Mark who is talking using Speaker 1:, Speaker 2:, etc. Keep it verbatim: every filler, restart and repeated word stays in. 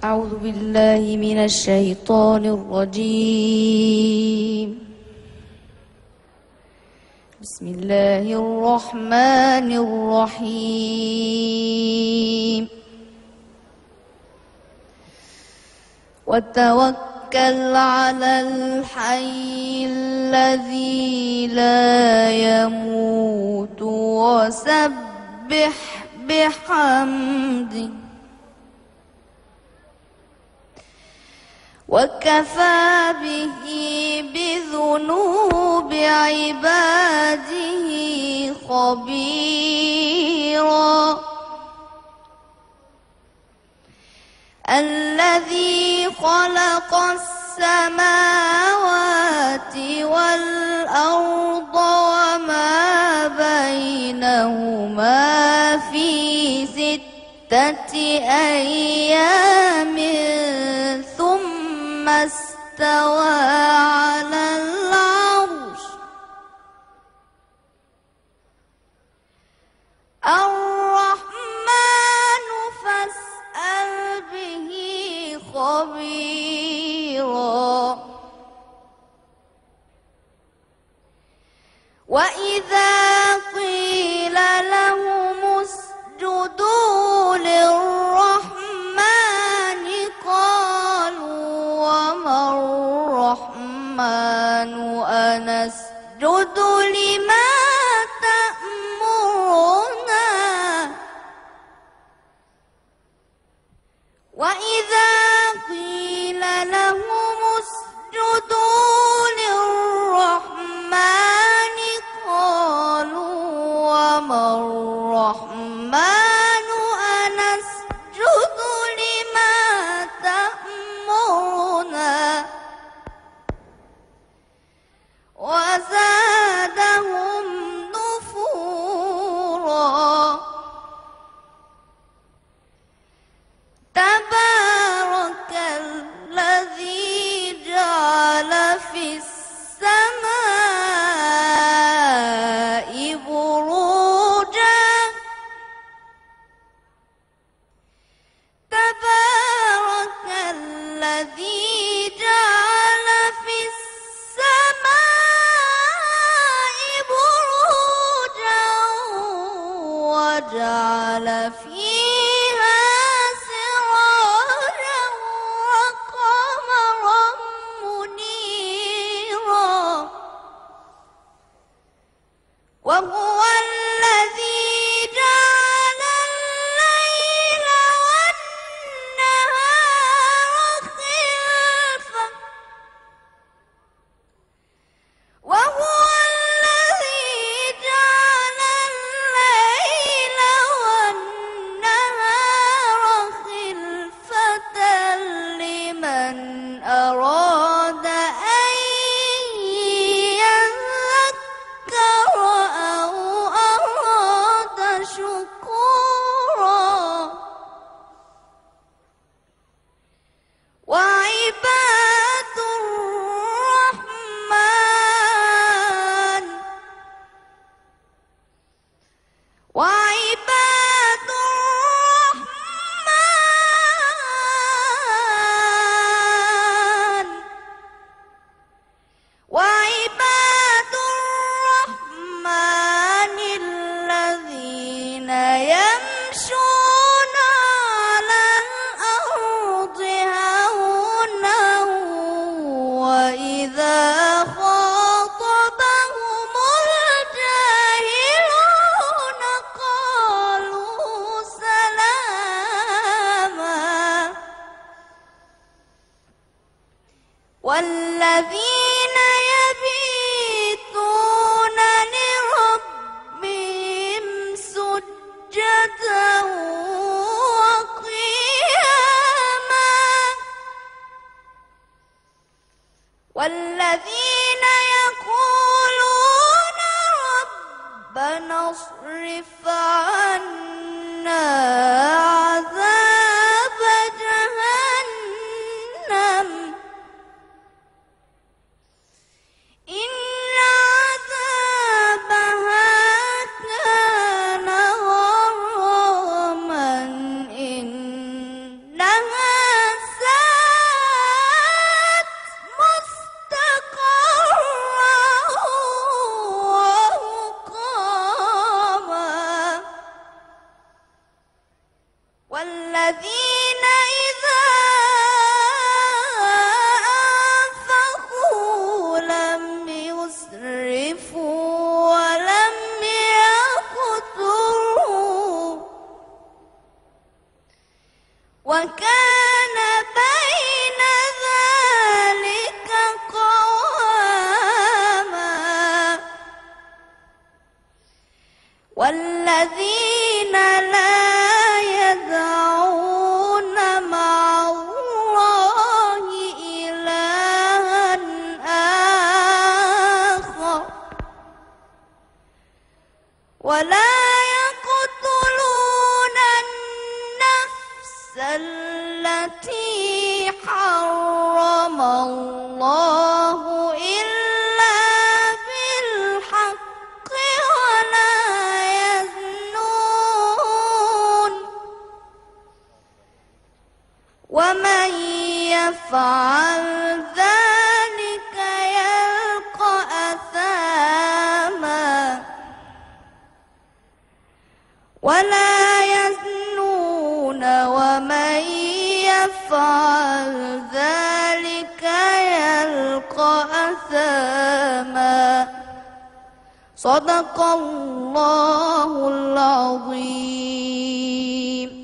Speaker 1: أعوذ بالله من الشيطان الرجيم. بسم الله الرحمن الرحيم. وتوكل على الحي الذي لا يموت وسبح بحمده وكفى به بذنوب عباده خبيرا. الذي خلق السماوات والأرض وما بينهما في ستة أيام ثم استوى على العرش. الرحمن فاسأل به خبيرا. وإذا قيل لهم اسجدوا للرحمن قالوا وما الرحمن أنسجد لما تأمرنا. وإذا قيل لهم اسجدوا للرحمن قالوا وما الرحمن أنسجد لما تأمرنا. وزادهم نفورا. تبارك الذي جعل في السماء بروجا. تبارك الذي جعل في السماء بروجا وجعل فيها سراجا وقمرا منيرا. وهو الذي جعل الليل والنهار خلفة. وهو الذي جعل الليل والنهار خلفة لمن أراد أن يذكر أو أراد شكورا. وعباد الرحمن وعباد الرحمن وعباد الرحمن الذين يمشون على الأرض هونا وإذا خاطبهم الجاهلون قالوا سلاما. والذين يبيتون لربهم سجدا وقياما. والذين يقولون ربنا اصرف عنا عذاب جهنم إن عذابها كان غراما إنها والذين إذا أنفقوا لم يسرفوا ولم يقتروا وكان بين ذلك قواما والذين لا يدعون مع الله إلها آخر ولا يقتلون النفس التي حرم الله إلا بالحق ولا يزنون ومن يفعل ذلك يلقى أثاما ولا يزنون ومن يفعل ذلك يلقى أثاما صدق الله العظيم.